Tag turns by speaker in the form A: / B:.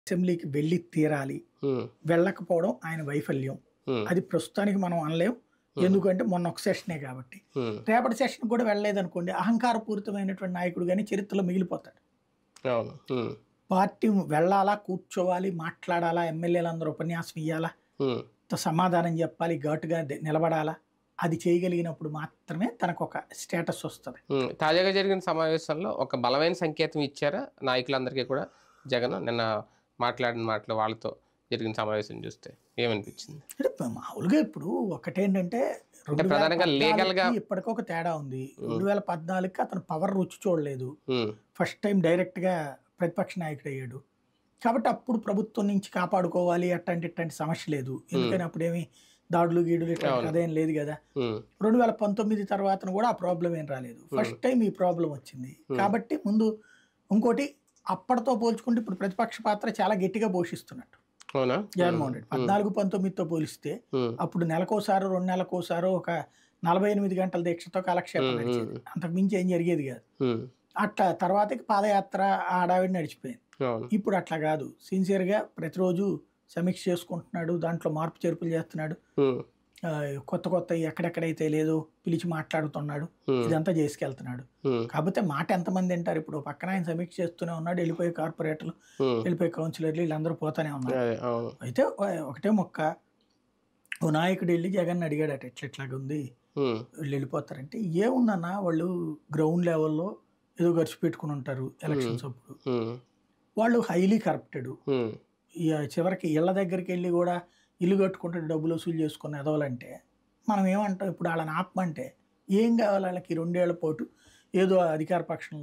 A: అసెంబ్లీకి వెళ్ళి తీరాలి.
B: హ్మ్.
A: వెళ్ళకపోవడం ఆయన వైఫల్యం.
B: హ్మ్.
A: అది ప్రస్తుతానికి మనం అనలేం. ఎందుకంటే మొన్న ఒక సెషనే కాబట్టి.
B: హ్మ్.
A: రేపటి సెషన్‌కి కూడా వెళ్ళలేదనుకోండి, అహంకారపూరితమైనటువంటి నాయకుడుగానే చరిత్రలో మిగిలిపోతాడు.
B: అవును. హ్మ్.
A: పార్టీ వెళ్ళాలా, కూర్చోవాలి, మాట్లాడాలా, ఎమ్మెల్యేలందరూ ఉపన్యాసం ఇయ్యాలా,
B: హ్మ్.
A: సమాధానం చెప్పాలి, ఘాటుగా నిలబడాలా. అది చేయగలిగినప్పుడు మాత్రమే తనకొక స్టేటస్ వస్తది.
B: హ్మ్. తాజాగా జరిగిన సమావేశంలో ఒక బలమైన సంకేతం ఇచ్చారా నాయకులందరికీ కూడా జగన్? నిన్న మాట్లాడిన మాటలు వాళ్ళతో జరిగిన సమావేశం చూస్తే ఏమనిపించింది?
A: అంటే మామూలుగా ఇప్పుడు ఒకటేంటంటే
B: అంటే ప్రధానంగా లీగల్‌గా
A: 2014కి ఇప్పటికొక తేడా ఉంది.
B: హ్మ్.
A: 2014కి అతను పవర్ రుచి చూడలేదు.
B: హ్మ్.
A: ఫస్ట్ టైమ్ డైరెక్ట్‌గా ప్రతిపక్ష నాయకుడయ్యాడు. కాబట్టి అప్పుడు ప్రభుత్వం నుంచి కాపాడుకోవాలి అట్టాంటి ఇట్టాంటి సమస్య లేదు.
B: హ్మ్.
A: ఎందుకని అప్పుడేమి దాడులు, గీడులు ఇట్లాంటి
B: అవును.
A: కథేం లేదు గదా!
B: హ్మ్.
A: 2019 తర్వాతన గూడా ఆ ప్రాబ్లమ్ ఏం రాలేదు.
B: హ్మ్.
A: ఫస్ట్ టైమ్ ఈ ప్రాబ్లమ్ వచ్చింది.
B: హ్మ్.
A: కాబట్టి ముందు ఇంకోటి అప్పటితో పోల్చుకుంటే ఇప్పుడు ప్రతిపక్ష పాత్ర చాలా గట్టిగా పోషిస్తున్నట్టు
B: అవునా? హ్మ్.
A: జగన్మోహన్ రెడ్డి.
B: హ్మ్.
A: 14, 19తో పోలిస్తే
B: హ్మ్.
A: అప్పుడు నెలకోసారో, 2 నెలలకోసారో ఒక 48 గంటల దీక్షతో కాలక్షేపం
B: హ్మ్.
A: నడిచేది.
B: హ్మ్.
A: అంతకు మించి ఏం జరిగేది గాదు.
B: హ్మ్.
A: అట్లా తర్వాతకి పాదయాత్ర ఆ హడావిడి నడిచిపోయింది.
B: అవును.
A: ఇప్పుడు అట్లా గాదు. సిన్సియర్‌గా ప్రతిరోజు సమీక్ష చేసుకుంటున్నాడు. దాంట్లో మార్పు చేర్పులు చేస్తున్నాడు.
B: హ్మ్.
A: కొత్త కొత్తయి ఎక్కడెక్కడైతే లేదో పిలిచి మాట్లాడుతున్నాడు.
B: హ్మ్.
A: ఇదంతా చేసుకెళ్తున్నాడు.
B: హ్మ్.
A: కాపోతే మాట ఎంతమంది వింటారు? ఇప్పుడు ఓ పక్కన ఆయన సమీక్ష చేస్తూనే ఉన్నాడు. వెళ్ళిపోయే కార్పొరేటర్లు,
B: హ్మ్.
A: వెళ్ళిపోయే కౌన్సిలర్లు వీళ్ళందరూ పోతానే ఉన్నారు.
B: అదే. అవును.
A: అయితే ఒకటే మొక్క ఓ నాయకుడెళ్లి జగన్‌ని అడిగాడట. ఇట్లాగుంది.
B: హ్మ్.
A: వీళ్ళెళ్ళిపోతారంటే, ఏముందన్నా వాళ్ళు గ్రౌండ్ లెవెల్‌లో ఏదో ఖర్చు పెట్టుకొని ఉంటారు
B: హ్మ్.
A: ఎలక్షన్స్ అప్పుడు.
B: హ్మ్.
A: వాళ్ళు హైలీ కరప్టెడు.
B: హ్మ్.
A: చివరికి ఇళ్ళ దగ్గరికెళ్ళి గూడా ఇల్లు కట్టుకుంటే డబ్బులు వసూలు చేసుకున్న ఎదవలంటే, మనం ఏమంటాం ఇప్పుడు ఆళ్ళని ఆపమంటే, ఏం కావాలి ఆళ్ళకి 2 ఏళ్ల పాటు ఏదో అధికార పక్షం